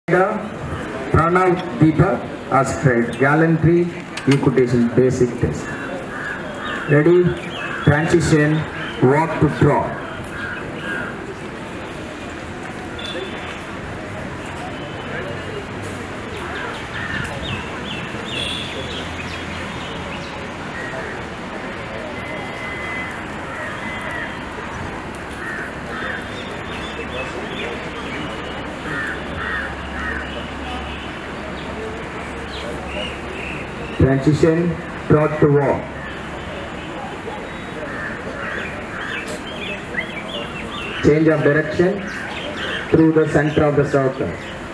Pranav Deepa has tried gallantry equitation basic test. Ready? Transition. Walk to draw. Transition, trot to walk. Change of direction through the center of the circle.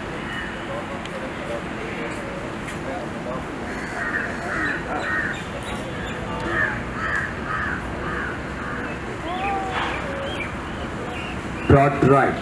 Trot right.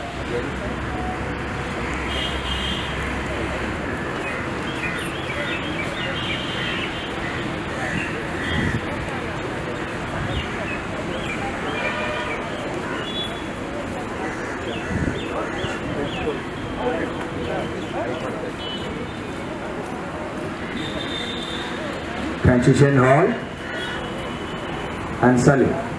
Transition hold and salute.